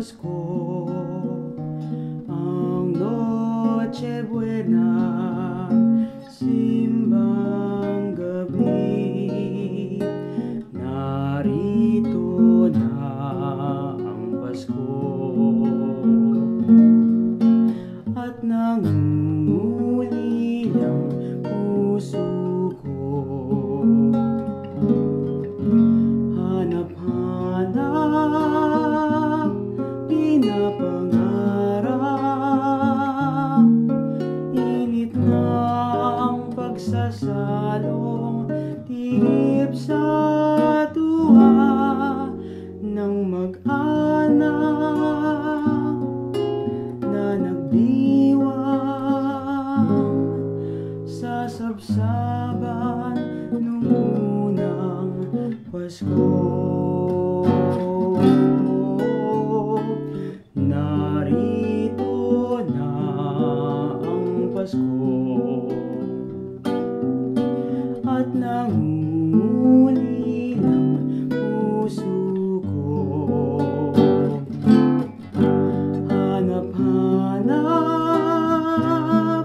Pasko, ang Noche Buena, simbang gabi. Narito na ang Pasko at nangunguli ang puso ko. Hanap-hanap, pinapangarap, init ng pagsasalong, tigip sa tuwa ng mag-anak na nagdiwang sa sabsaban nung unang Pasko. Narito na ang Pasko at nangunguli ng puso ko. Hanap-hanap,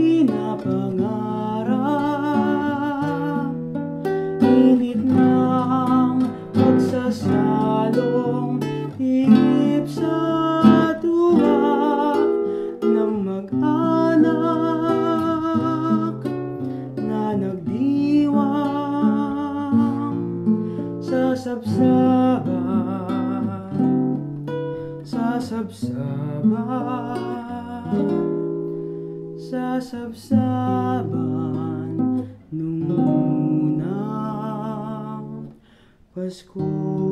pinapangarap, init ng pagsasalong, tigip sa tuwa ng mag-anak na nagdiwang sa sabsaban, sa sabsaban, sa sabsaban nung unang Pasko.